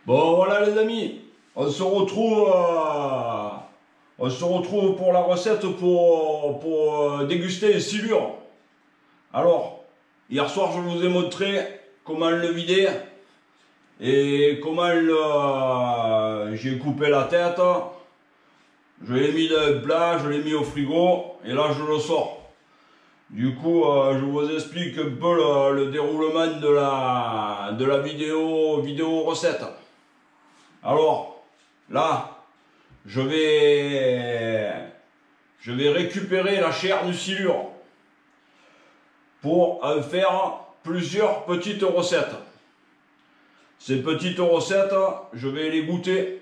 Bon voilà les amis, on se retrouve pour la recette pour déguster les silures. Alors, hier soir je vous ai montré comment le vider et comment j'ai coupé la tête. Je l'ai mis dans le plat, je l'ai mis au frigo et là je le sors. Du coup, je vous explique un peu le déroulement de la vidéo recette. Alors, là, je vais récupérer la chair du silure pour en faire plusieurs petites recettes. Ces petites recettes, je vais les goûter.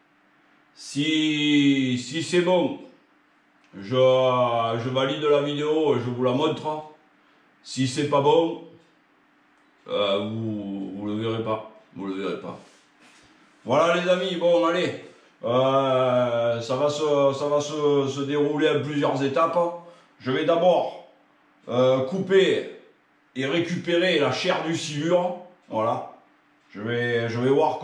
Si c'est bon, je valide la vidéo et je vous la montre. Si c'est pas bon, vous le verrez pas. Vous le verrez pas. Voilà les amis, bon allez, ça va se dérouler en plusieurs étapes. Je vais d'abord couper et récupérer la chair du silure, voilà. Je vais voir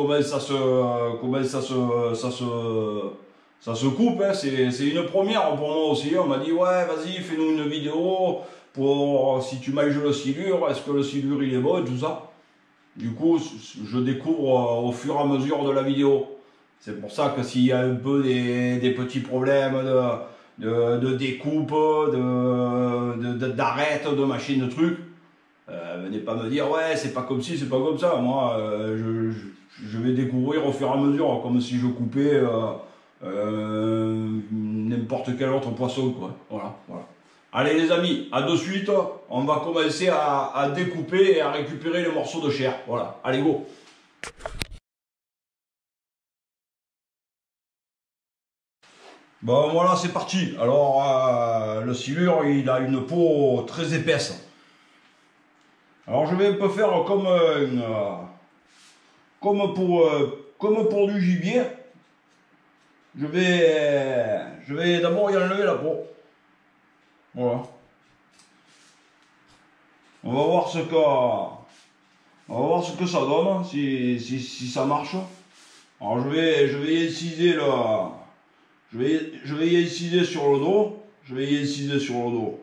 ça se coupe, hein. C'est une première pour moi aussi. On m'a dit ouais vas-y fais-nous une vidéo pour si tu manges le silure, est-ce que le silure il est bon et tout ça. Du coup, je découvre au fur et à mesure de la vidéo. C'est pour ça que s'il y a un peu des petits problèmes de découpe, d'arrête, de machine, de trucs, venez pas me dire ouais c'est pas comme ci, c'est pas comme ça. Moi, je vais découvrir au fur et à mesure, comme si je coupais n'importe quel autre poisson, quoi. Voilà, voilà. Allez les amis, à de suite, on va commencer à découper et à récupérer les morceaux de chair. Voilà, allez go. Bon voilà, c'est parti. Alors, le silure, il a une peau très épaisse. Alors je vais un peu faire comme pour du gibier. Je vais d'abord y enlever la peau. Voilà. On va voir ce que ça donne, si ça marche. Alors je vais y inciser je vais y inciser sur le dos. Je vais y inciser sur le dos.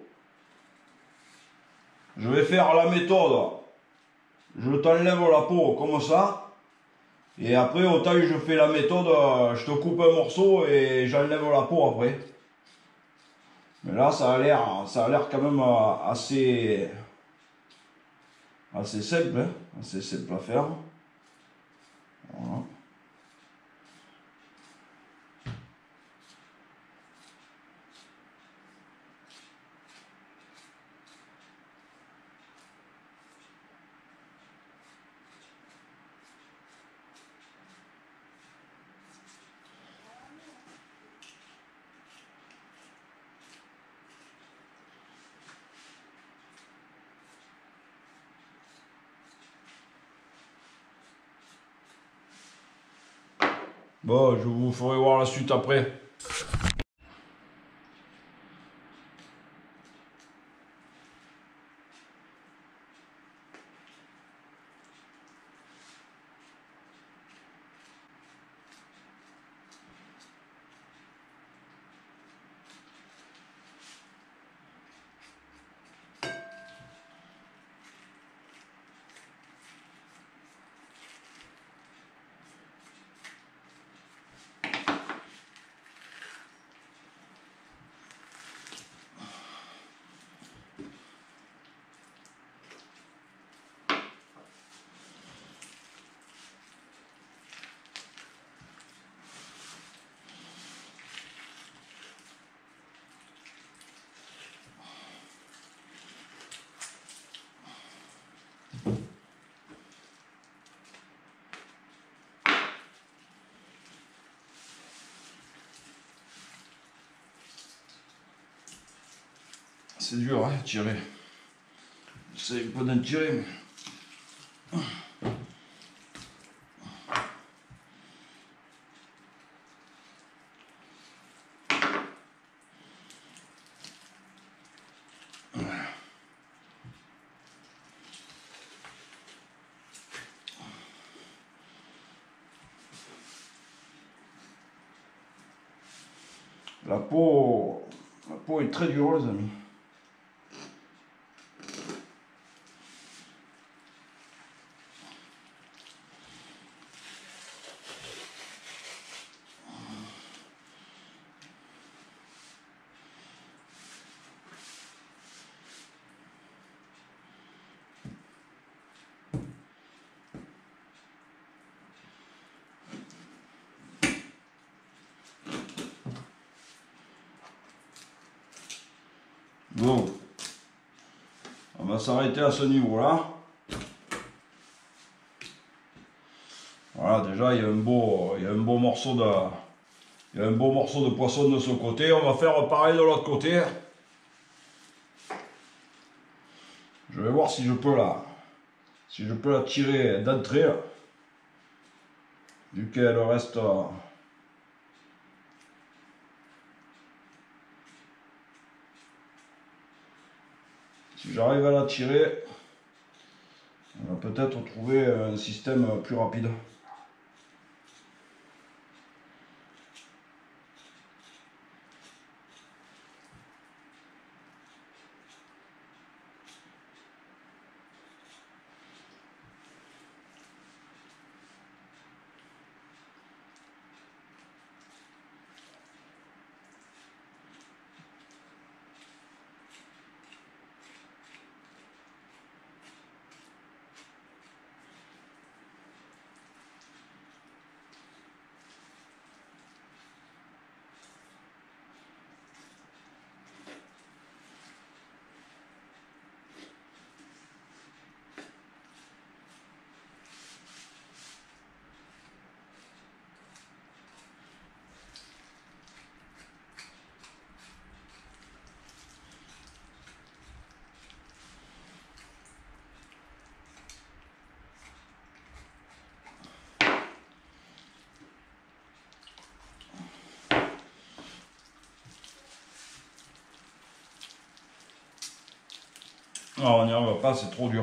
Je vais faire la méthode. Je t'enlève la peau comme ça. Et après, autant je fais la méthode, je te coupe un morceau et j'enlève la peau après. Mais là, ça a l'air quand même assez simple, hein, assez simple à faire. Voilà. Bon, je vous ferai voir la suite après. C'est dur, hein, tirer. C'est pas d'en tirer, mais... La peau est très dure, les amis. Bon, on va s'arrêter à ce niveau-là. Voilà, déjà il y a un beau morceau de poisson de ce côté. On va faire pareil de l'autre côté. Je vais voir si je peux la tirer d'entrée, vu qu'elle reste. Si j'arrive à la tirer, on va peut-être trouver un système plus rapide. Non, on n'y arrive pas, c'est trop dur.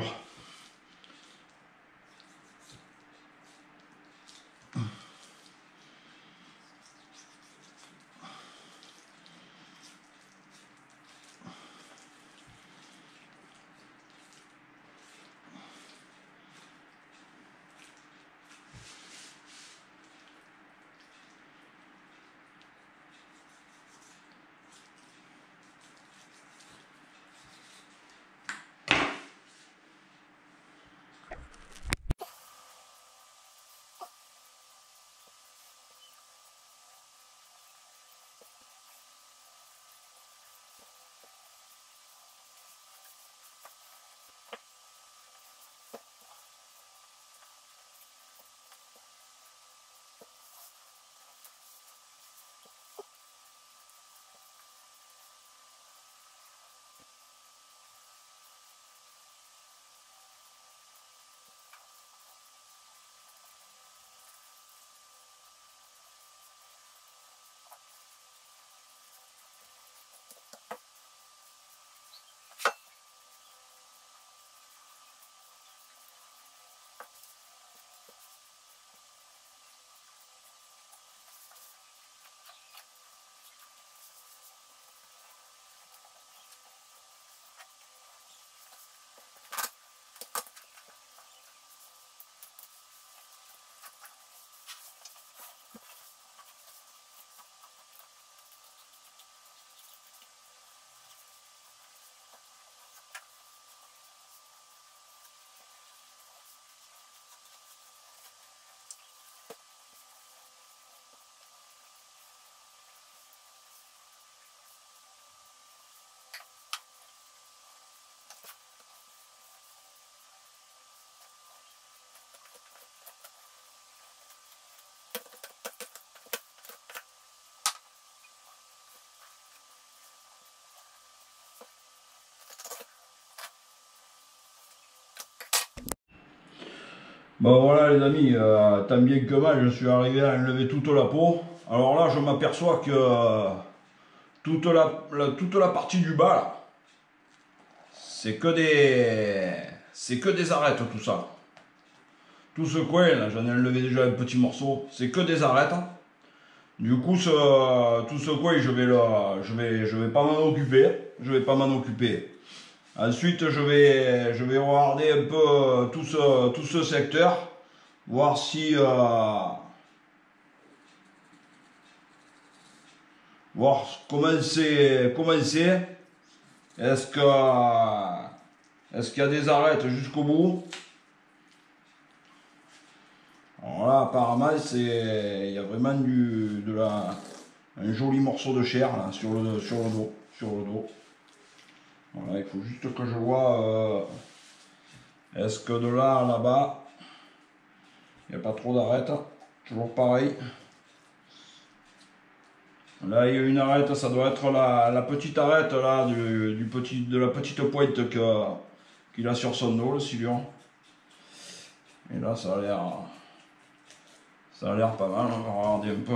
Bon voilà les amis, tant bien que mal, je suis arrivé à enlever toute la peau. Alors là, je m'aperçois que toute la partie du bas, là, c'est que des arêtes tout ça. Tout ce coin là, j'en ai enlevé déjà un petit morceau, c'est que des arêtes. Du coup, tout ce coin, je vais pas m'en occuper. Je vais pas m'en occuper. Ensuite, je vais regarder un peu tout ce secteur, voir si, voir comment c'est. Est-ce que, est-ce qu'il y a des arêtes jusqu'au bout? Alors là, apparemment, il y a vraiment un joli morceau de chair là, sur le dos, Voilà, il faut juste que je vois, est-ce que de là à là-bas, il n'y a pas trop d'arêtes, toujours pareil. Là, il y a une arête, ça doit être la petite arête là, de la petite pointe qu'il a sur son dos, le silion. Et là, ça a l'air pas mal, on va regarder un peu.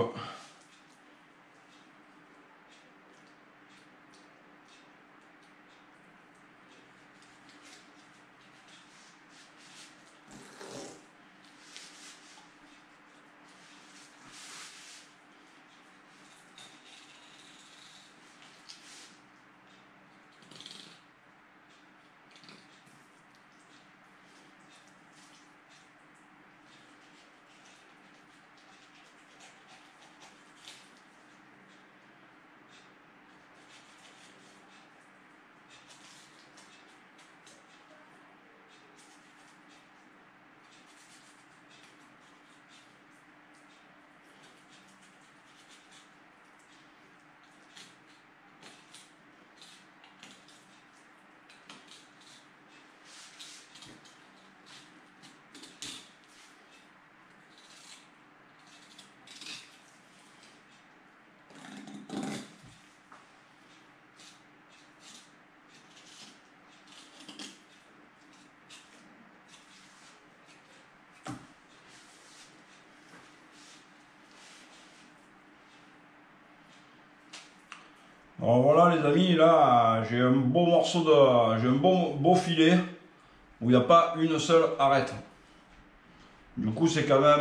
Alors voilà les amis, là j'ai un beau j'ai un beau filet où il n'y a pas une seule arête. Du coup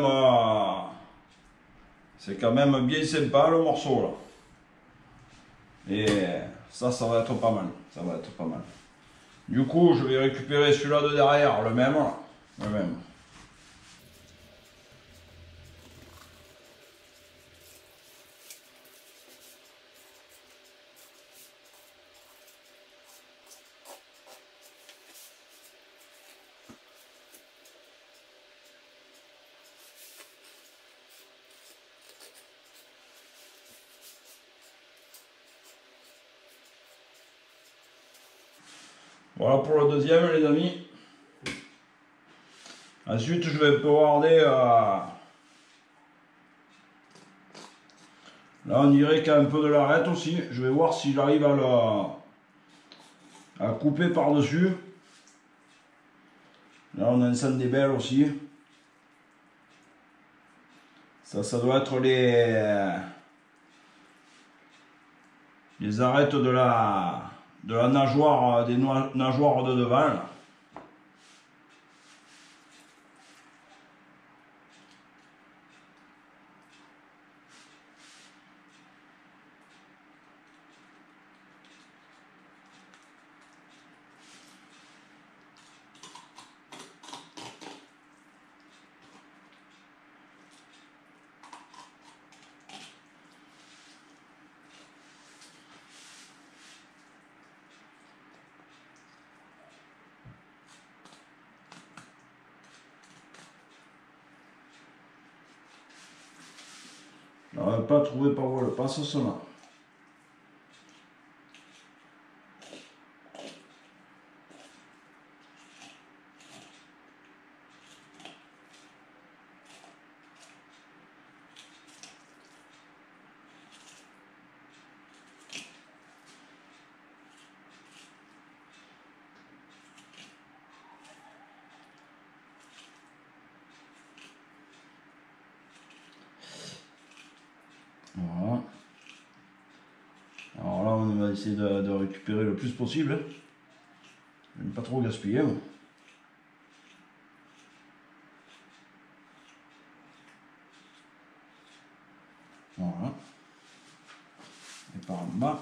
c'est quand même bien sympa le morceau là. Et ça va être pas mal, ça va être pas mal. Du coup je vais récupérer celui-là de derrière, le même. Voilà pour le deuxième les amis. Ensuite je vais regarder, là on dirait qu'il y a un peu de l'arête aussi. Je vais voir si j'arrive à couper par dessus. Là on a un sang des belles aussi. Ça doit être les arêtes de la nageoire, des nageoires de devant là. On n'a pas trouvé par où elle passe cela. Voilà. Alors là, on va essayer de récupérer le plus possible. Je ne pas trop gaspiller. Voilà. Et par en bas.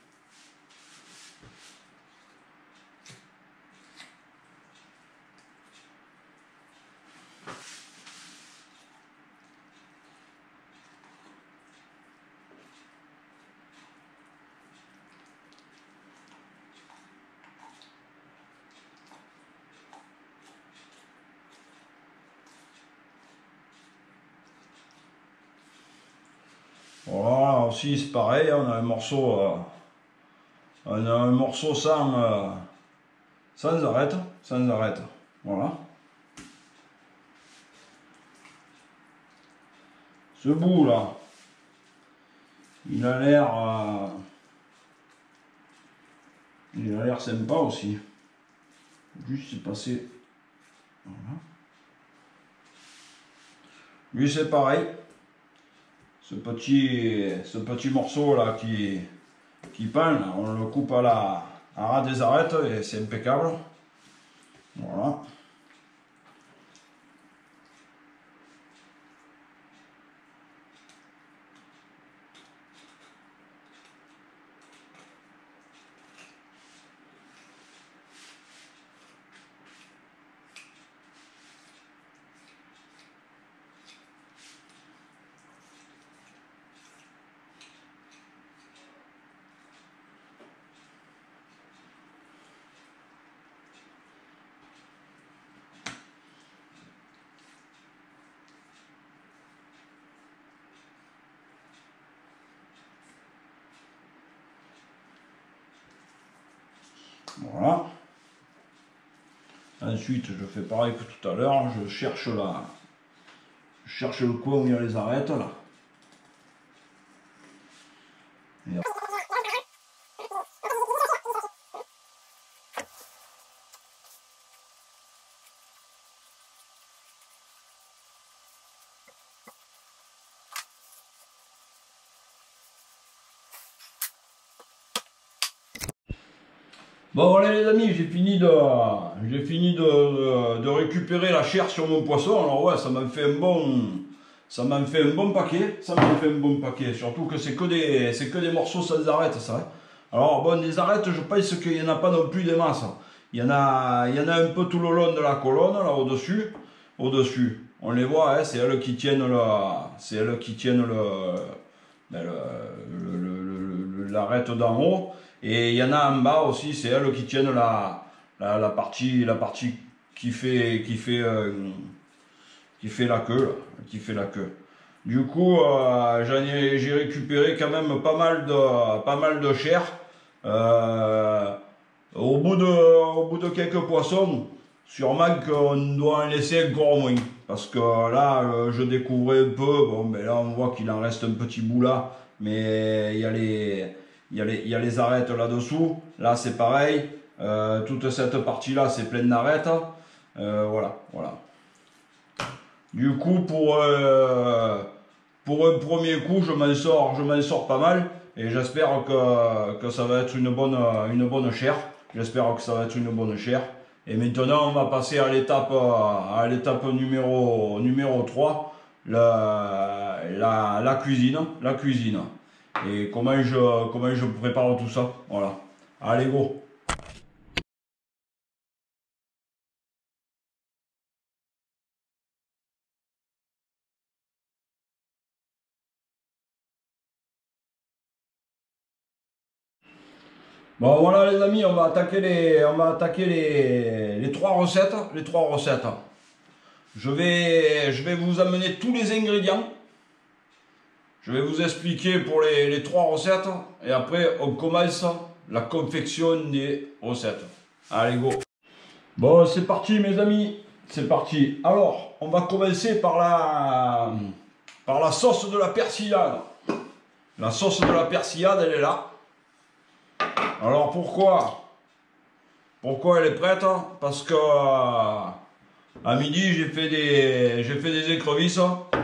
Voilà, aussi c'est pareil, on a un morceau, sans arête, voilà. Ce bout là, il a l'air sympa aussi. Juste c'est passé, voilà. Lui c'est pareil. Ce petit morceau là qui pend, là, on le coupe à ras des arêtes et c'est impeccable. Voilà. Voilà. Ensuite, je fais pareil que tout à l'heure, je cherche le coin où il y a les arêtes là. Et bon voilà les amis, j'ai fini de récupérer la chair sur mon poisson. Alors ouais, ça m'a fait un bon paquet, surtout que c'est que des morceaux sans arêtes ça. Hein. Alors bon, des arêtes, je pense qu'il n'y en a pas non plus des masses. Il y en a un peu tout le long de la colonne, là au-dessus. On les voit, hein, c'est elles qui tiennent l'arête d'en haut. Et il y en a en bas aussi, c'est elles qui tiennent la partie qui fait la queue, Du coup, j'ai récupéré quand même pas mal de chair. Au bout de quelques poissons, sûrement qu'on doit en laisser encore moins. Parce que là, je découvrais un peu, bon, mais là on voit qu'il en reste un petit bout là, mais il y a les arêtes là-dessous. Là c'est pareil, toute cette partie-là c'est plein d'arêtes. Voilà. Du coup, pour un premier coup, je m'en sors pas mal. Et j'espère que ça va être une bonne chair. Et maintenant, on va passer à l'étape numéro 3, la cuisine. Et comment je prépare tout ça. Voilà. Allez, go! Bon voilà les amis, on va attaquer les trois recettes. Je vais vous amener tous les ingrédients. Je vais vous expliquer pour les trois recettes. Et après on commence la confection des recettes. Allez go. Bon c'est parti mes amis. C'est parti. Alors on va commencer par la sauce de la persillade. La sauce de la persillade elle est là. Alors pourquoi elle est prête? Parce que à midi j'ai fait des écrevisses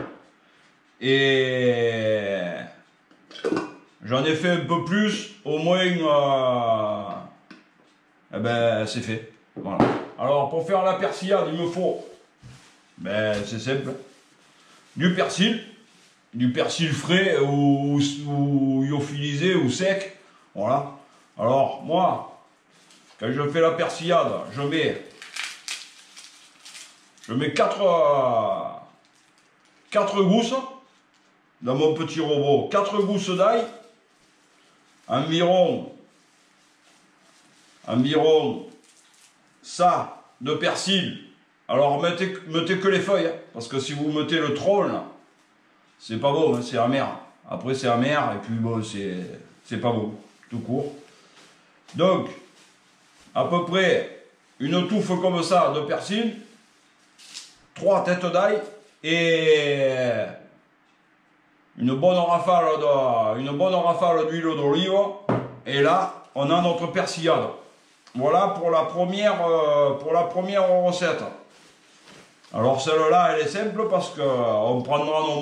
et j'en ai fait un peu plus, au moins eh ben c'est fait. Voilà. Alors pour faire la persillade il me faut, ben c'est simple, du persil, du persil frais ou lyophilisé ou sec. Voilà. Alors, moi, quand je fais la persillade, je mets 4 gousses dans mon petit robot. 4 gousses d'ail, environ ça de persil. Alors, mettez que les feuilles, hein, parce que si vous mettez le tronc, c'est pas beau, hein, c'est amer. Après, c'est amer, et puis bon, c'est pas beau, tout court. Donc, à peu près une touffe comme ça de persil, 3 têtes d'ail et une bonne rafale d'huile d'olive. Et là, on a notre persillade. Voilà pour la première recette. Alors celle-là, elle est simple parce que on prendra nos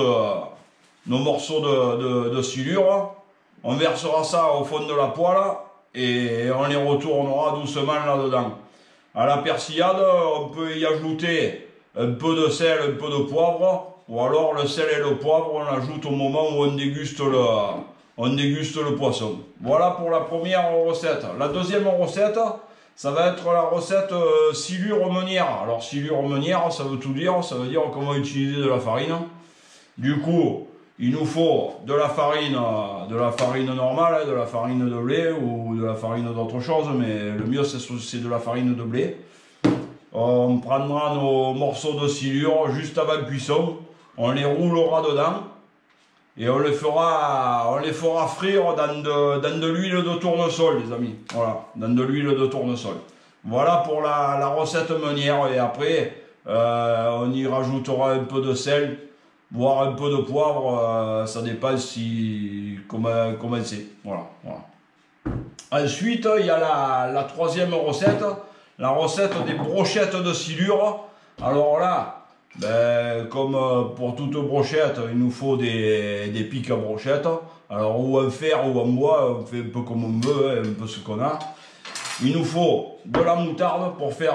morceaux de silure, on versera ça au fond de la poêle et on les retournera doucement là-dedans. À la persillade, on peut y ajouter un peu de sel, un peu de poivre, ou alors le sel et le poivre, on l'ajoute au moment où on déguste le poisson. Voilà pour la première recette. La deuxième recette, ça va être la recette silure meunière. Alors silure meunière, ça veut tout dire, ça veut dire qu'on va utiliser de la farine. Du coup, il nous faut de la farine normale, de la farine de blé ou de la farine d'autre chose, mais le mieux c'est de la farine de blé. On prendra nos morceaux de silure juste avant cuisson, on les roulera dedans et on les fera frire dans de l'huile de tournesol, les amis. Voilà, dans de l'huile de tournesol. Voilà pour la recette meunière et après on y rajoutera un peu de sel, voire un peu de poivre, ça dépend comment c'est. Voilà. Ensuite, il y a la troisième recette. La recette des brochettes de silure. Alors là, comme pour toute brochette, il nous faut des pics à brochette. Alors ou en fer ou en bois, on fait un peu comme on veut, un peu ce qu'on a. Il nous faut de la moutarde pour faire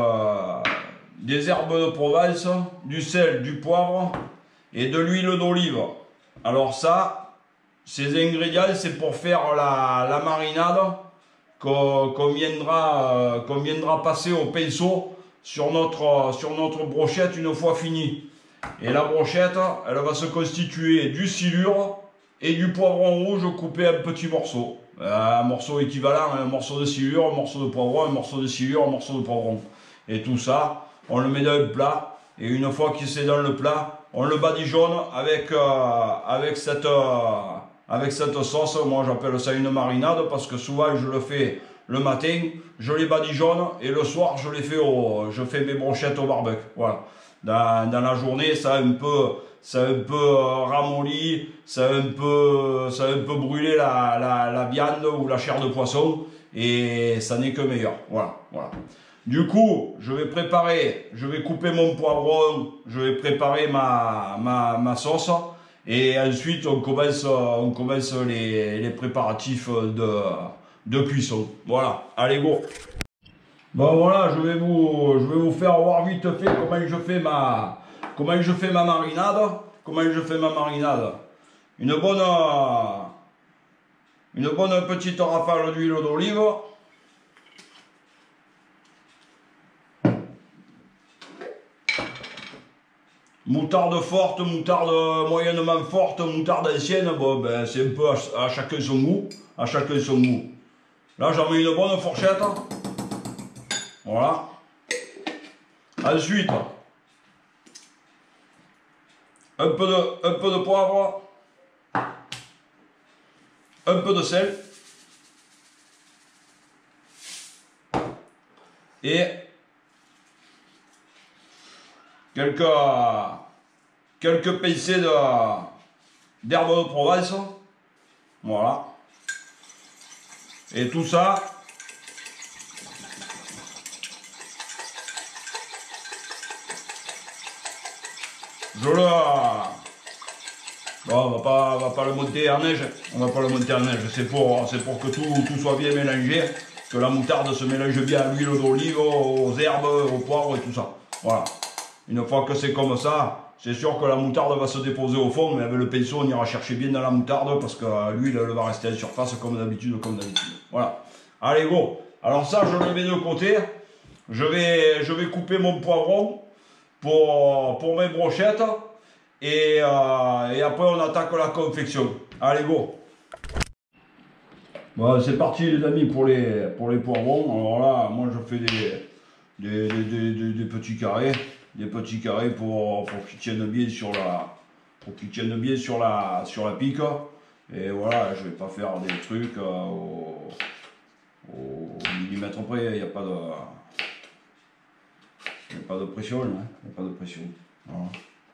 des herbes de Provence, du sel, du poivre et de l'huile d'olive. Alors ça, ces ingrédients, c'est pour faire la marinade qu'on viendra passer au pinceau sur notre brochette une fois finie. Et la brochette, elle va se constituer du silure et du poivron rouge coupé en petits morceaux. Un morceau équivalent, un morceau de silure, un morceau de poivron, un morceau de silure, un morceau de poivron. Et tout ça, on le met dans le plat. Et une fois qu'il c'est dans le plat, on le badigeonne avec cette sauce. Moi j'appelle ça une marinade parce que souvent je le fais le matin, je les badigeonne et le soir je fais mes brochettes au barbecue. Voilà. Dans la journée, ça a un peu ramolli, ça a un peu brûlé la viande ou la chair de poisson et ça n'est que meilleur. Voilà. Du coup, je vais couper mon poivron, je vais préparer ma sauce et ensuite on commence les préparatifs de cuisson. Voilà, allez go. Bon voilà, je vais vous faire voir vite fait comment je fais ma marinade. Une bonne petite rafale d'huile d'olive. Moutarde forte, moutarde moyennement forte, moutarde ancienne, bon c'est un peu à chacun son goût. Là j'en mets une bonne fourchette. Voilà. Ensuite, un peu de poivre, un peu de sel et quelques pincées d'herbes de Provence. Voilà. Et tout ça, bon, on va pas le monter en neige. C'est pour que tout soit bien mélangé, que la moutarde se mélange bien à l'huile d'olive, aux herbes, au poivre et tout ça. Voilà. Une fois que c'est comme ça, c'est sûr que la moutarde va se déposer au fond, mais avec le pinceau, on ira chercher bien dans la moutarde parce que l'huile, elle va rester en surface comme d'habitude, Voilà. Allez, go. Alors ça, je le mets de côté. Je vais couper mon poivron pour mes brochettes. Et après, on attaque la confection. Allez, go. Bon, c'est parti, les amis, pour les poivrons. Alors là, moi, je fais des petits carrés. Des petits carrés pour qu'ils tiennent bien sur la pique. Et voilà, je vais pas faire des trucs au millimètre près. Il n'y a pas de pression, hein. Il n'y a pas de pression. Voilà.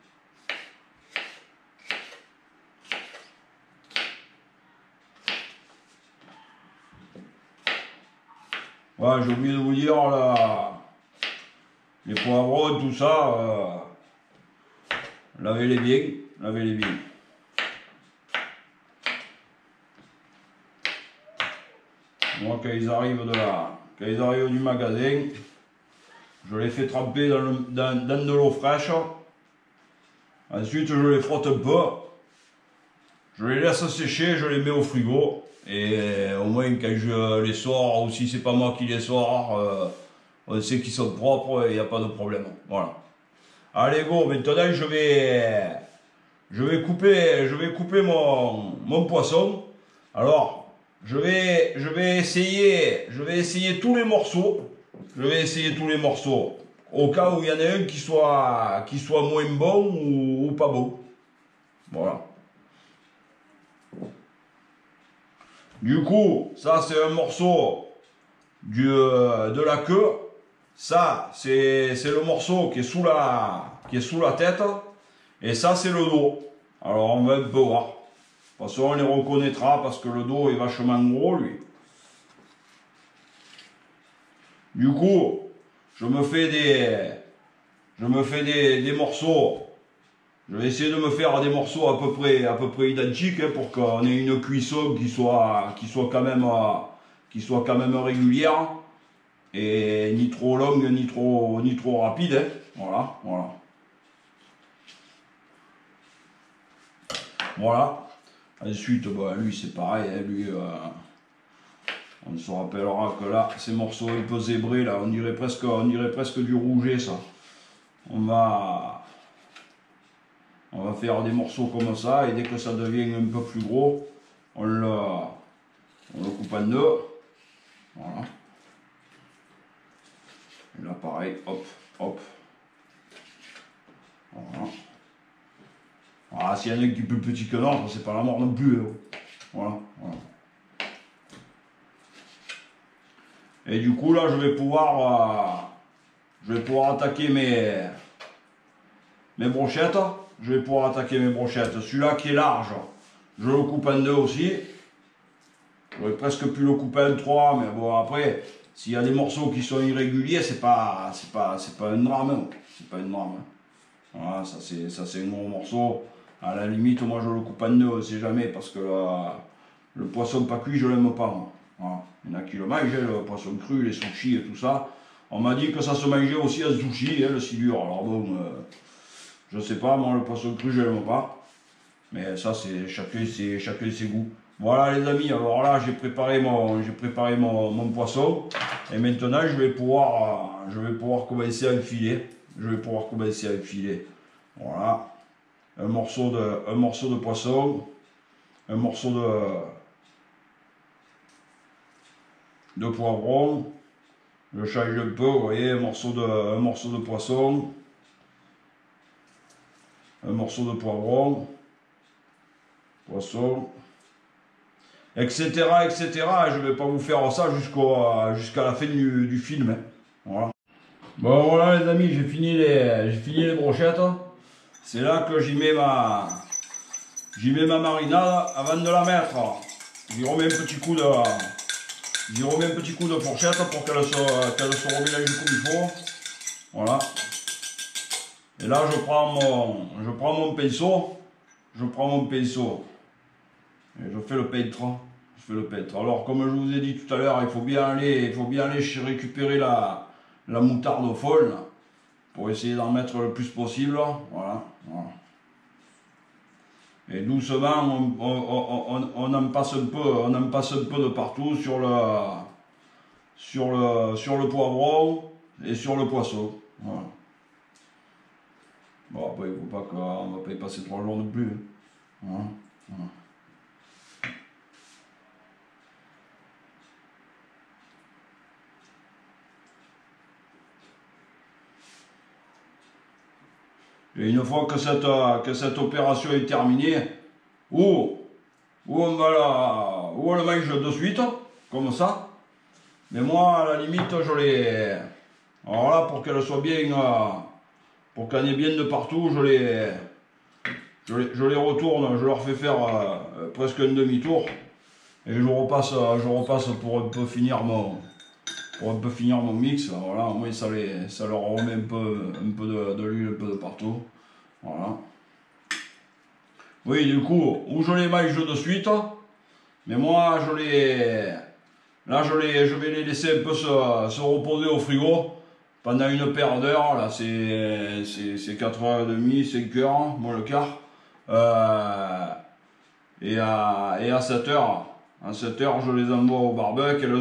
Voilà, j'ai oublié de vous dire, là, les poivrons, tout ça, lavez-les bien, lavez-les bien. Moi, quand ils arrivent du magasin, je les fais tremper dans de l'eau fraîche. Ensuite, je les frotte un peu. Je les laisse sécher, je les mets au frigo. Et au moins, quand je les sors, ou si c'est pas moi qui les sors, on sait qu'ils sont propres et il n'y a pas de problème. Voilà. Allez, go. Maintenant, je vais couper mon poisson. Alors, je vais essayer tous les morceaux. Je vais essayer tous les morceaux. Au cas où il y en a un qui soit moins bon ou pas bon. Voilà. Du coup, ça c'est un morceau de la queue. Ça, c'est le morceau qui est sous la tête. Et ça, c'est le dos. Alors, on va un peu voir. De toute façon, on les reconnaîtra parce que le dos est vachement gros, lui. Du coup, je me fais des morceaux. Je vais essayer de me faire des morceaux à peu près identiques hein, pour qu'on ait une cuisson qui soit quand même régulière et ni trop longue ni trop rapide. Hein. Voilà, voilà. Voilà. Ensuite, bah, lui c'est pareil. Hein, lui, on se rappellera que là, ces morceaux un peu zébrés là, on dirait presque du rouget ça. On va faire des morceaux comme ça et dès que ça devient un peu plus gros, on le coupe en deux. Voilà. Et là pareil, hop, hop. Voilà. Voilà, s'il y en a un qui est plus petit que l'autre, c'est pas la mort non plus. Voilà, voilà. Et du coup là je vais pouvoir attaquer mes brochettes. Je vais pouvoir attaquer mes brochettes. Celui-là qui est large, je le coupe en deux aussi. J'aurais presque pu le couper en trois, mais bon après, s'il y a des morceaux qui sont irréguliers, c'est pas un drame. Hein. C'est pas un drame. Hein. Voilà, ça c'est un gros morceau. À la limite, moi je le coupe en deux, on sait jamais, parce que le poisson pas cuit, je l'aime pas. Moi. Voilà. Il y en a qui le mangent, le poisson cru, les sushis et tout ça. On m'a dit que ça se mangeait aussi en sushi, hein, le silure. Alors bon. Je sais pas, moi le poisson cru je l'aime pas. Mais ça c'est chacun ses goûts. Voilà les amis, alors là j'ai préparé mon poisson. Et maintenant je vais pouvoir commencer à enfiler. Voilà. Un morceau de poisson. Un morceau de poivron. Je change un peu, vous voyez, un morceau de poisson. Un morceau de poivron, poisson, etc. etc. Je ne vais pas vous faire ça jusqu'à la fin du film. Hein. Voilà. Bon voilà les amis, j'ai fini les brochettes. C'est là que j'y mets ma marinade avant de la mettre. J'y remets un petit coup de fourchette pour qu'elle se remélange comme il faut. Voilà. Et là, je prends mon pinceau, et je fais le peintre. Alors, comme je vous ai dit tout à l'heure, il faut bien aller récupérer la moutarde folle, pour essayer d'en mettre le plus possible. Voilà, voilà. Et doucement, on en passe un peu de partout sur le poivron et sur le poisson. Voilà. Bon, après, il ne faut pas qu'on va pas y passer 3 jours non plus. Voilà. Voilà. Et une fois que cette opération est terminée, ou on le mange de suite, comme ça. Mais moi, à la limite, alors là, pour qu'elle soit bien, pour qu'elle ait bien de partout, je les retourne, je leur fais faire presque un demi-tour. Et je repasse pour un peu finir mon mix. Voilà, au moins ça leur remet un peu de l'huile, un peu de partout. Voilà. Oui, du coup, ou je les mange de suite, mais moi je vais les laisser un peu se reposer au frigo pendant une paire d'heures. Là, c'est 4h30, 5h, moins le quart. Et à 7h, je les envoie au barbecue. Elles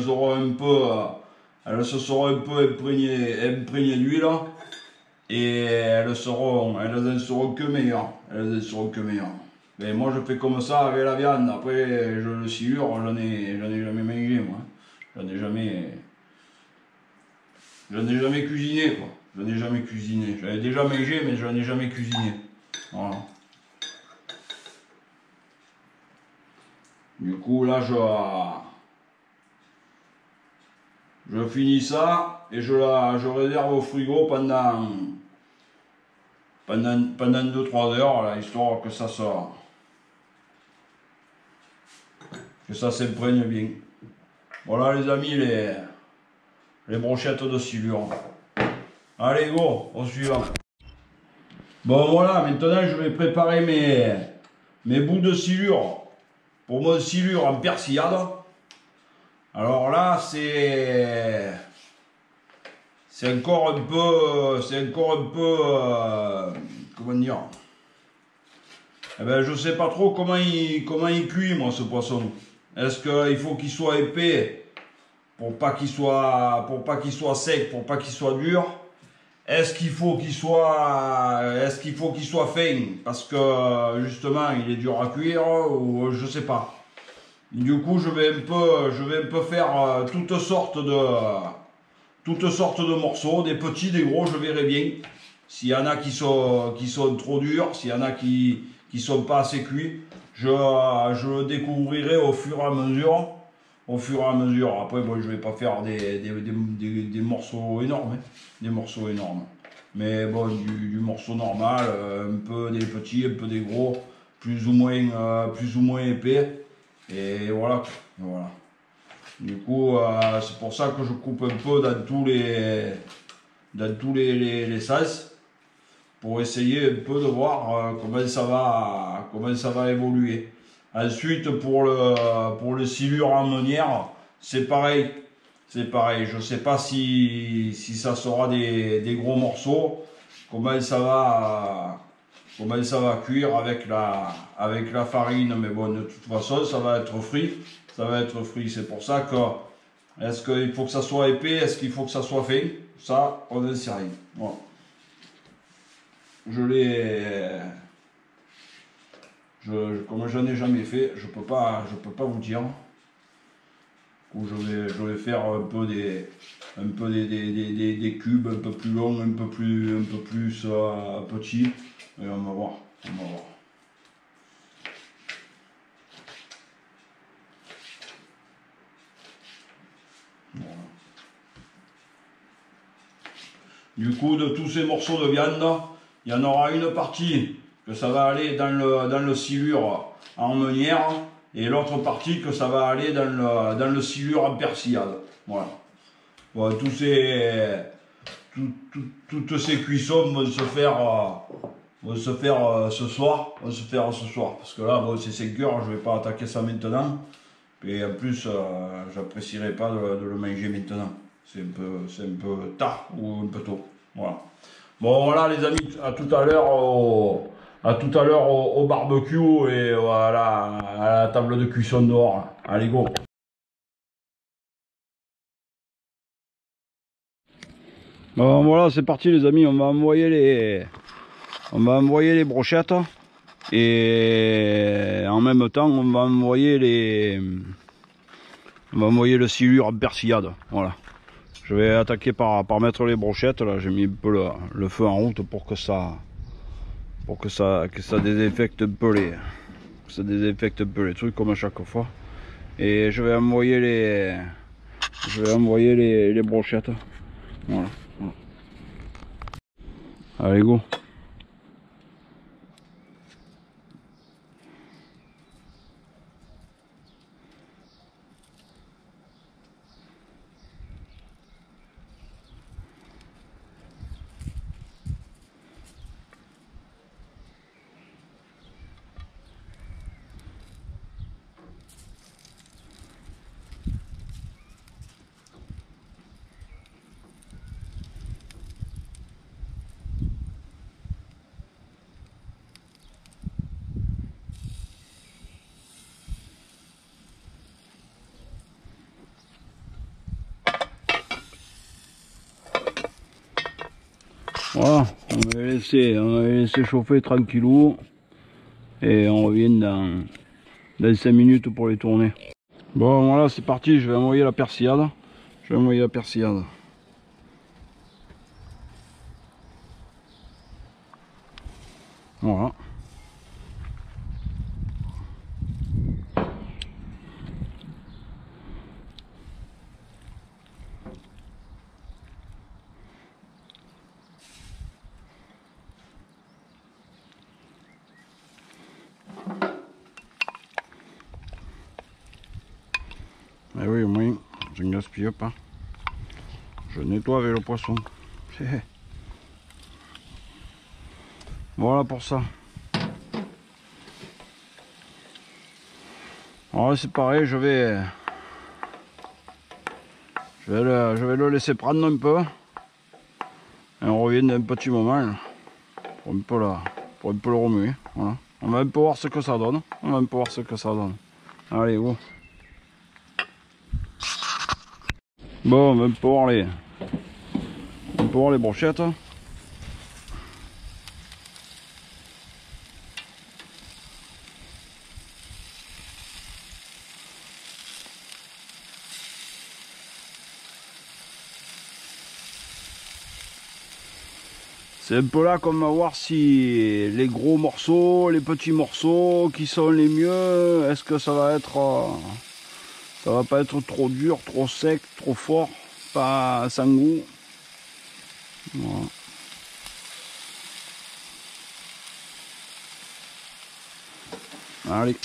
se seront un peu imprégnées d'huile. Et elles en seront que meilleures. Mais moi je fais comme ça avec la viande. Après le silure, j'en ai jamais mangé moi. J'en ai jamais cuisiné quoi. J'en ai jamais cuisiné. J'en ai déjà mangé mais j'en ai jamais cuisiné. Voilà. Du coup là je finis ça et je réserve au frigo pendant 2-3 heures, là, histoire que ça s'imprègne bien. Voilà les amis, les brochettes de silure. Allez go, au suivant. Bon voilà, maintenant je vais préparer mes bouts de silure pour mon silure en persillade. Alors là c'est encore un peu, comment dire, eh ben, je sais pas trop comment il cuit moi ce poisson. Est-ce qu'il faut qu'il soit épais pour pas qu'il soit sec, pour pas qu'il soit dur? Est-ce qu'il faut qu'il soit fin parce que justement il est dur à cuire ou je sais pas. Du coup je vais un peu faire toutes sortes de morceaux, des petits, des gros, je verrai bien. S'il y en a qui sont trop durs, s'il y en a qui sont pas assez cuits, je le découvrirai au fur et à mesure. Après, bon, je vais pas faire des morceaux énormes, hein, des morceaux énormes. Mais bon, du morceau normal, un peu des petits, un peu des gros, plus ou moins épais. Et voilà, voilà. Du coup, c'est pour ça que je coupe un peu dans tous les sens pour essayer un peu de voir comment ça va évoluer. Ensuite, pour le silure en meunière, c'est pareil. Je ne sais pas si ça sera des gros morceaux. Comment ça va cuire avec la farine. Mais bon, de toute façon, ça va être frit. C'est pour ça que, est-ce qu'il faut que ça soit épais, est-ce qu'il faut que ça soit fin? Ça, on ne sait rien. Voilà. Comme je n'en ai jamais fait, je peux pas vous dire. Où je vais faire un peu des cubes un peu plus longs, un peu plus petits. Et on va voir. Voilà. Du coup, de tous ces morceaux de viande, il y en aura une partie que ça va aller dans le silure en meunière et l'autre partie que ça va aller dans le silure en persillade. Voilà. Bon, toutes ces cuissons vont se faire ce soir. Parce que là, bon, c'est 5 heures, je ne vais pas attaquer ça maintenant. Et en plus, j'apprécierais pas de le manger maintenant. C'est un peu tard ou un peu tôt. Voilà. Bon voilà les amis, à tout à l'heure au barbecue et voilà à la table de cuisson dehors. Allez go. Bon voilà c'est parti les amis, on va envoyer les brochettes et en même temps on va envoyer le silure en persillade. Voilà. Je vais attaquer par mettre les brochettes. Là j'ai mis un peu le feu en route pour que ça désinfecte un peu les trucs comme à chaque fois. Et je vais envoyer les brochettes. Voilà. Allez go. Voilà, on va les laisser chauffer tranquillou et on revient dans 5 minutes pour les tourner. Bon voilà c'est parti, je vais envoyer la persillade. Voilà. Et oui, au moins, je ne gaspille pas. Je nettoie avec le poisson. Voilà pour ça. Alors c'est pareil, je vais le laisser prendre un peu. Et on revient d'un petit moment là, pour un peu le remuer. Voilà. On va un peu voir ce que ça donne. Allez, go. Bon, on va un peu voir les brochettes. C'est un peu là qu'on va voir si les gros morceaux, les petits morceaux qui sont les mieux, est-ce que ça va pas être trop dur, trop sec, trop fort, pas sans goût. Voilà. Allez.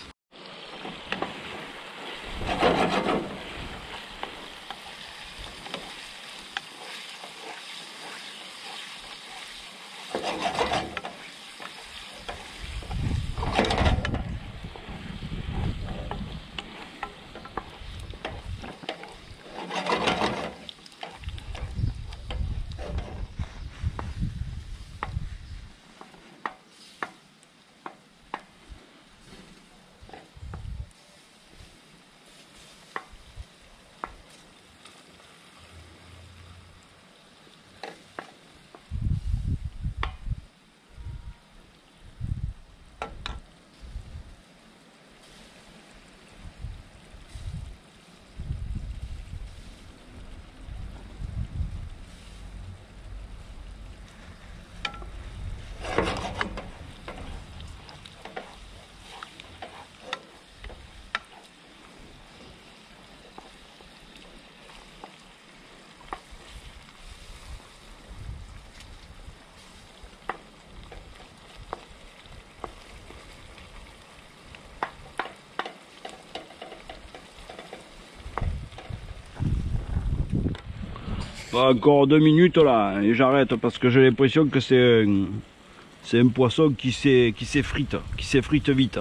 Bah, encore 2 minutes là et j'arrête parce que j'ai l'impression que c'est un poisson qui s'effrite vite.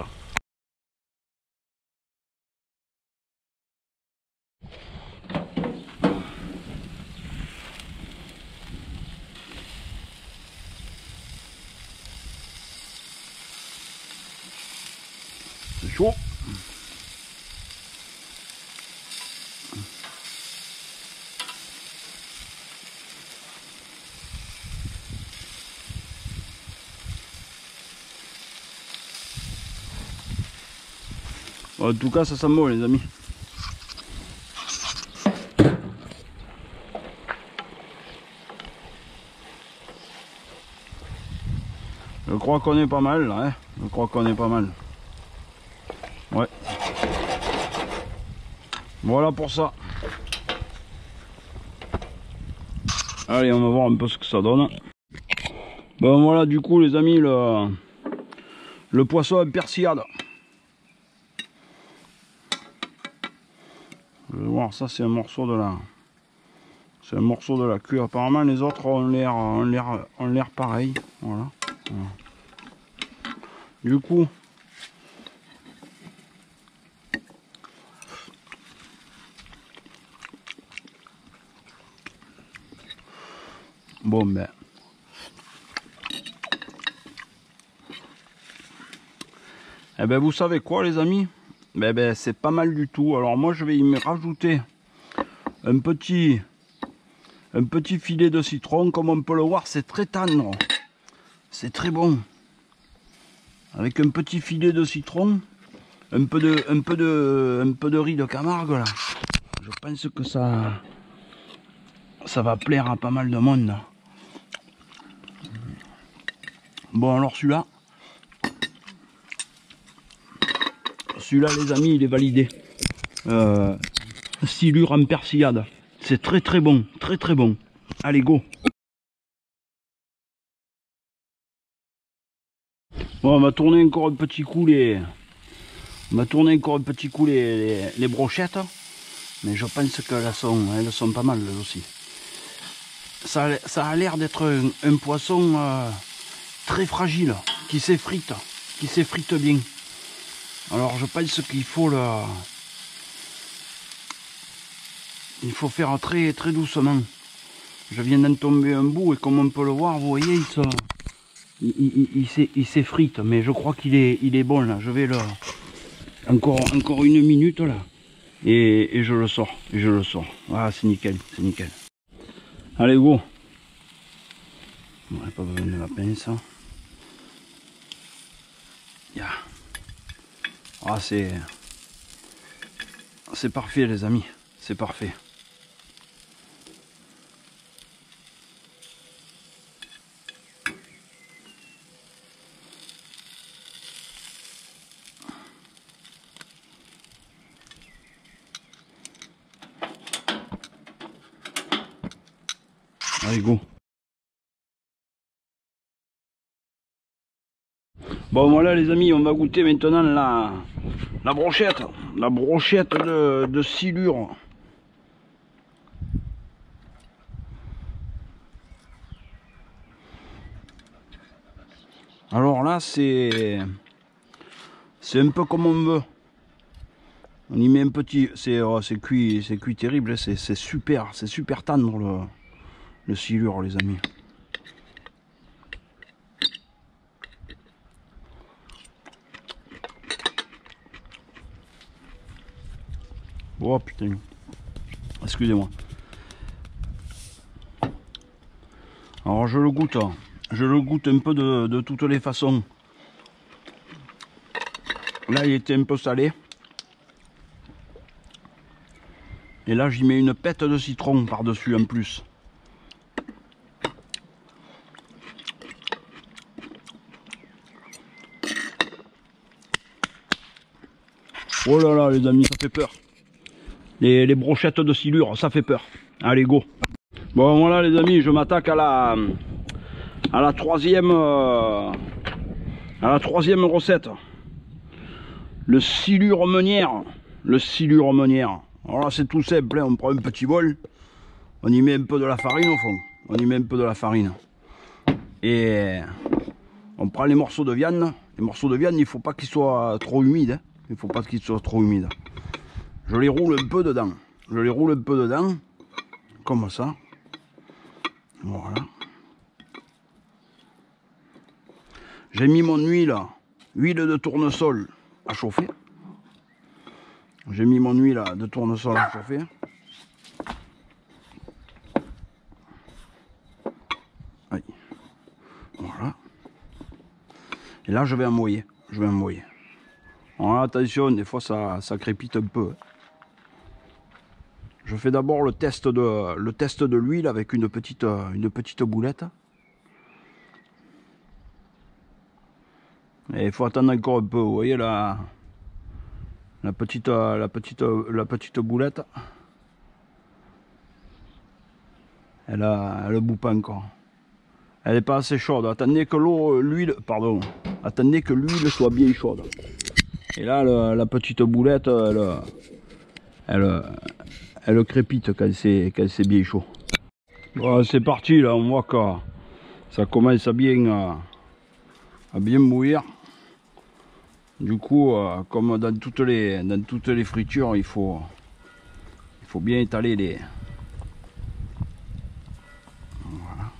C'est chaud. En tout cas, ça sent bon, les amis. Je crois qu'on est pas mal là, hein. Je crois qu'on est pas mal. Ouais. Voilà pour ça. Allez, on va voir un peu ce que ça donne. Bon voilà, du coup les amis, le poisson à persillade. Je vais voir, ça c'est un morceau de la... C'est un morceau de la queue. Apparemment les autres ont l'air pareil. Voilà. Voilà. Du coup, bon ben, eh ben vous savez quoi les amis, ben c'est pas mal du tout. Alors moi je vais y me rajouter un petit filet de citron. Comme on peut le voir, c'est très tendre, c'est très bon. Avec un petit filet de citron, un peu de riz de Camargue là. Je pense que ça va plaire à pas mal de monde. Bon alors celui-là les amis, il est validé. Silure en persillade. C'est très très bon, très très bon. Allez go. Bon, on va tourner encore un petit coup les brochettes. Mais je pense qu'elles sont pas mal aussi. Ça a l'air d'être un poisson très fragile, qui s'effrite bien. Alors je pense qu'il faut faire très très doucement. Je viens d'en tomber un bout et comme on peut le voir, vous voyez, il s'effrite, mais je crois qu'il est bon là. Je vais encore une minute là et je le sors. Voilà, c'est nickel, c'est nickel. Allez go. On n'a pas besoin de la pince. Yeah. Ah, c'est parfait les amis, c'est parfait. Allez go. Bon voilà les amis, on va goûter maintenant la brochette de silure. Alors là c'est un peu comme on veut. On y met un petit, c'est cuit terrible, c'est super tendre le silure les amis. Oh putain, excusez-moi. Alors je le goûte un peu de toutes les façons. Là il était un peu salé. Et là j'y mets une pète de citron par dessus en plus. Oh là là les amis, ça fait peur. Les brochettes de silure, ça fait peur. Allez go. Bon voilà les amis, je m'attaque à la troisième recette. Le silure meunière. Alors là c'est tout simple, hein. On prend un petit bol, on y met un peu de la farine au fond. Et on prend les morceaux de viande. Les morceaux de viande, il ne faut pas qu'ils soient trop humides. Hein. Je les roule un peu dedans. Comme ça. Voilà. J'ai mis mon huile de tournesol à chauffer. J'ai mis mon huile de tournesol à chauffer. Oui. Voilà. Et là, je vais envoyer. Alors, attention, des fois, ça crépite un peu. Je fais d'abord le test de l'huile avec une petite boulette. Et il faut attendre encore un peu. Vous voyez la petite boulette. Elle bout pas encore. Elle n'est pas assez chaude. Attendez que l'huile soit bien chaude. Et là, la petite boulette, elle crépite quand c'est bien chaud. Bon, c'est parti là, on voit que ça commence à bien bouillir. Du coup, comme dans toutes les fritures, il faut bien étaler les. Voilà.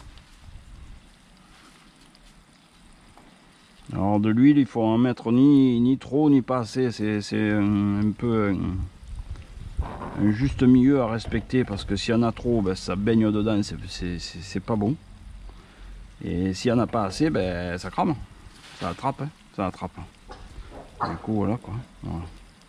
Alors de l'huile, il faut en mettre ni trop ni pas assez. C'est un peu un juste milieu à respecter, parce que s'il y en a trop, ben, ça baigne dedans, c'est pas bon. Et s'il n'y en a pas assez, ben, ça crame, ça attrape, hein, ça attrape. Du coup, voilà quoi. Voilà.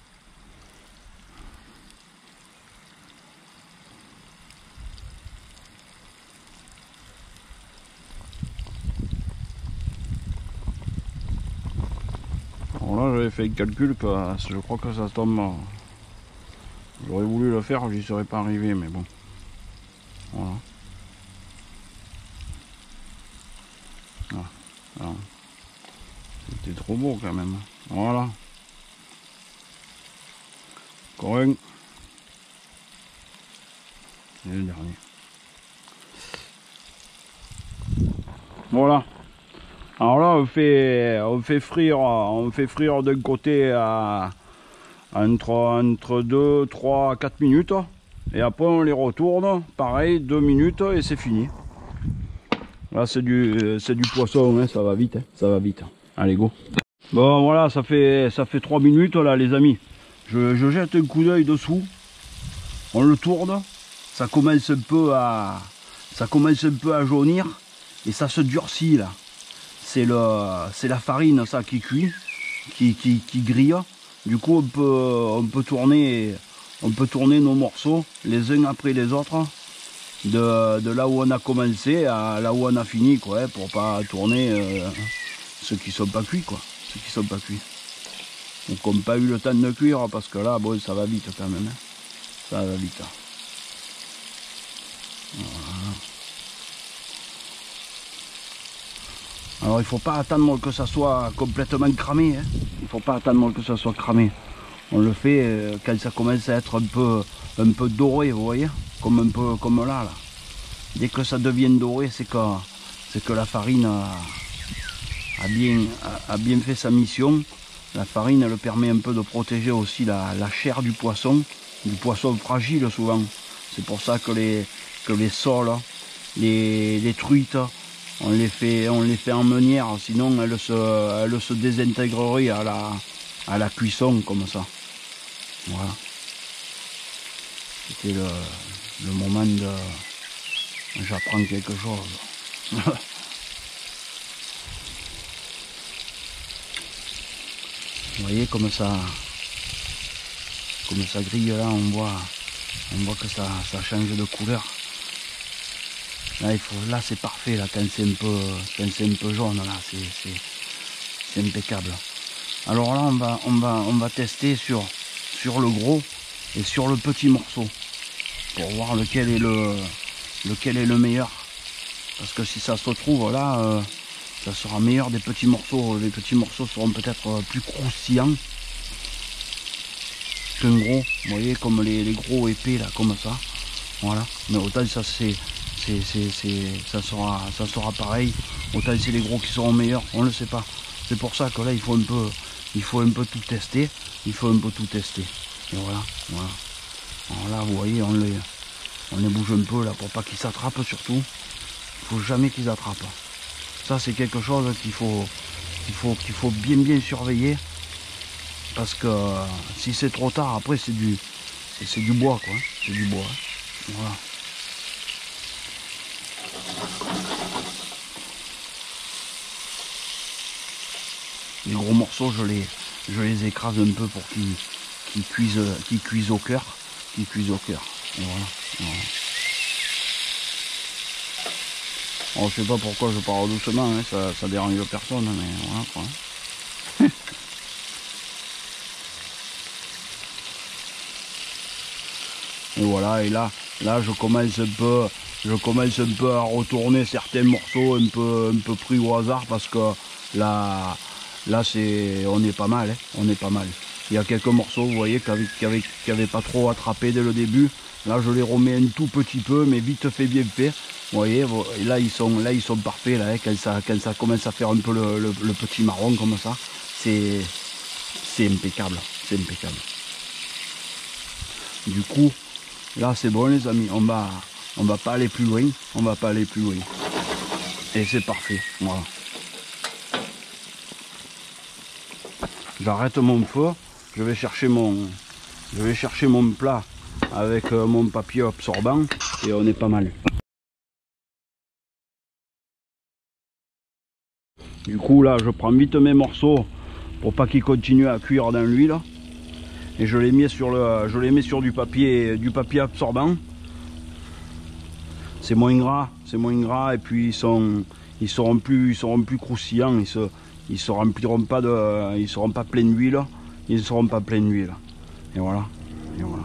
Alors là, j'avais fait le calcul que je crois que ça tombe. J'aurais voulu le faire, j'y serais pas arrivé, mais bon. Voilà. Voilà. C'était trop beau quand même. Voilà. Encore un. Et le dernier. Voilà. Alors là, on fait frire d'un côté entre 2, 3, 4 minutes. Et après, on les retourne. Pareil, 2 minutes et c'est fini. Là, c'est du poisson, hein, ça va vite. Hein, ça va vite. Allez, go. Bon, voilà, ça fait 3 minutes, là, les amis. Je jette un coup d'œil dessous. On le tourne. Ça commence un peu à jaunir. Et ça se durcit, là. C'est la farine, ça, qui cuit, qui grille. Du coup, on peut tourner nos morceaux les uns après les autres, de là où on a commencé à là où on a fini, quoi, pour pas tourner ceux qui sont pas cuits, quoi, ceux qui sont pas cuits. Donc, on n'a pas eu le temps de cuire, parce que là, bon, ça va vite quand même, hein. Ça va vite. Voilà. Alors il faut pas attendre que ça soit complètement cramé, hein. Il faut pas attendre que ça soit cramé. On le fait quand ça commence à être un peu doré, vous voyez, comme un peu comme là. Dès que ça devient doré, c'est que la farine a bien fait sa mission. La farine, elle permet un peu de protéger aussi la chair du poisson fragile souvent. C'est pour ça que les sols, les truites, on les fait en meunière, sinon elles se désintégreraient à la cuisson comme ça. Voilà. C'était le moment de... J'apprends quelque chose. Vous voyez comme ça grille là, on voit que ça change de couleur. Là c'est parfait là, quand c'est un peu jaune là, c'est impeccable. Alors là on va tester sur le gros et sur le petit morceau pour voir lequel est le meilleur. Parce que si ça se retrouve là, ça sera meilleur des petits morceaux. Les petits morceaux seront peut-être plus croustillants qu'un gros. Vous voyez, comme les gros épais là, comme ça. Voilà. Mais autant ça ça sera pareil. Autant c'est les gros qui seront meilleurs, on le sait pas. C'est pour ça que là il faut un peu tout tester. Et voilà. Alors là vous voyez, on les bouge un peu là pour pas qu'ils s'attrapent surtout. Il faut jamais qu'ils attrapent. Ça c'est quelque chose qu'il faut bien surveiller. Parce que si c'est trop tard, après c'est du bois quoi. C'est du bois. Voilà. Les gros morceaux, je les écrase un peu pour qu'ils cuisent au cœur. Et voilà. Alors, je sais pas pourquoi je parle doucement, hein, ça dérange personne, mais voilà quoi. Et voilà, et là je commence un peu à retourner certains morceaux un peu pris au hasard parce que là on est pas mal, hein, on est pas mal. Il y a quelques morceaux, vous voyez, qui avaient pas trop attrapé dès le début. Là je les remets un tout petit peu, mais vite fait bien fait. Vous voyez, et là ils sont parfaits là, hein, quand ça commence à faire un peu le petit marron comme ça, c'est impeccable, c'est impeccable. Du coup, là c'est bon les amis, on va pas aller plus loin, et c'est parfait, voilà. J'arrête mon feu, je vais chercher mon plat avec mon papier absorbant et on est pas mal. Du coup là je prends vite mes morceaux pour pas qu'ils continuent à cuire dans l'huile. Et je les mets sur du papier absorbant. C'est moins gras, et puis ils seront plus croustillants, ils seront pas pleins d'huile, Et voilà, et voilà.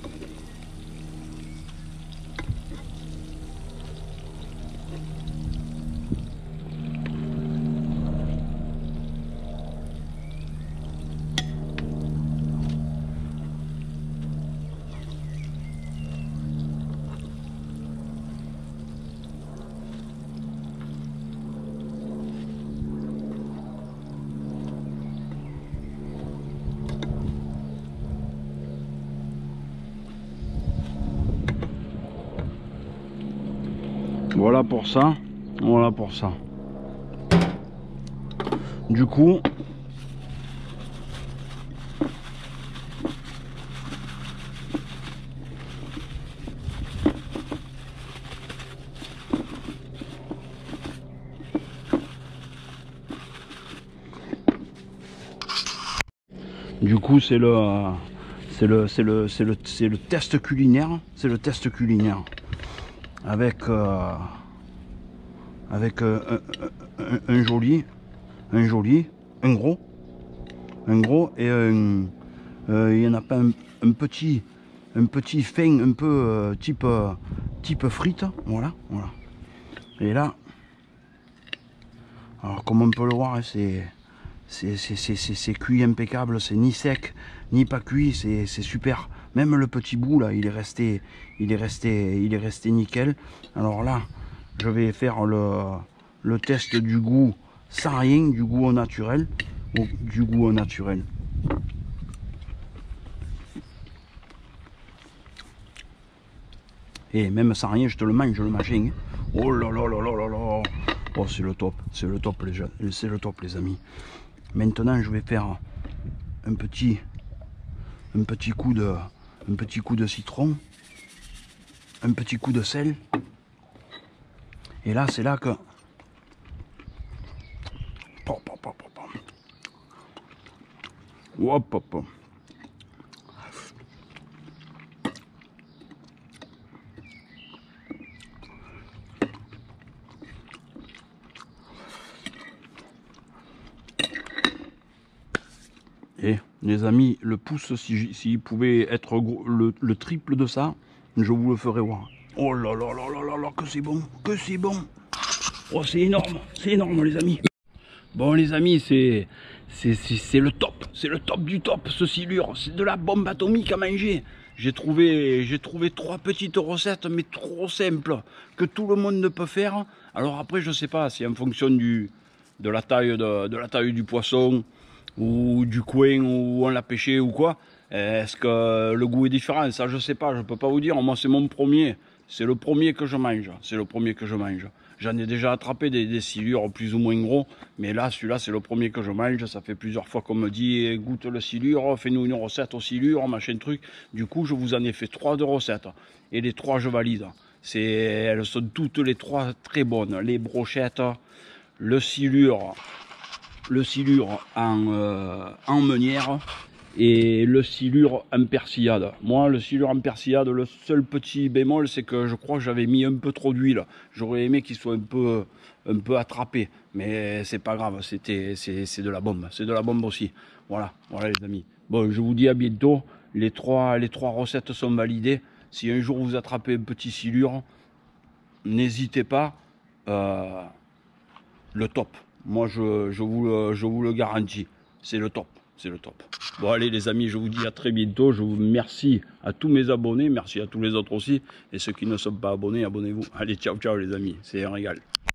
Voilà pour ça. Du coup, c'est le test culinaire, avec un gros et il y en a pas un petit fin un peu type frite, voilà. Et là, alors comme on peut le voir, c'est cuit impeccable, c'est ni sec ni pas cuit, c'est super. Même le petit bout là, il est resté nickel. Alors là, je vais faire le test du goût sans rien, du goût au naturel. Et même sans rien, je le mange. Hein. Oh là là là là là là. Oh, c'est le top les amis. Maintenant, je vais faire un petit coup de citron, un petit coup de sel. Et là, c'est là que hop. Et les amis, le pouce, s'il pouvait être le triple de ça, je vous le ferai voir. Oh là là là là là là, que c'est bon. Oh, c'est énorme les amis. Bon les amis, c'est le top du top, ce silure, c'est de la bombe atomique à manger. J'ai trouvé 3 petites recettes, mais trop simples, que tout le monde ne peut faire. Alors après, je sais pas si en fonction de la taille du poisson, ou du coin où on l'a pêché ou quoi, est-ce que le goût est différent? Ça je sais pas, je peux pas vous dire. Moi c'est mon premier, c'est le premier que je mange, J'en ai déjà attrapé des silures plus ou moins gros, mais là, celui-là, c'est le premier que je mange. Ça fait plusieurs fois qu'on me dit, goûte le silure, fais-nous une recette au silure, machin truc. Du coup, je vous en ai fait 3 de recettes, et les 3, je valide. Elles sont toutes les 3 très bonnes. Les brochettes, le silure en meunière, et le silure en persillade. Moi, le silure en persillade, le seul petit bémol, c'est que je crois que j'avais mis un peu trop d'huile. J'aurais aimé qu'il soit un peu attrapé, mais c'est pas grave, c'est de la bombe. C'est de la bombe aussi. Voilà les amis. Bon, je vous dis à bientôt. Les trois recettes sont validées. Si un jour vous attrapez un petit silure, n'hésitez pas. Le top. Moi, je vous le garantis. C'est le top. C'est le top. Bon, allez, les amis, je vous dis à très bientôt. Je vous remercie à tous mes abonnés. Merci à tous les autres aussi. Et ceux qui ne sont pas abonnés, abonnez-vous. Allez, ciao, ciao, les amis. C'est un régal.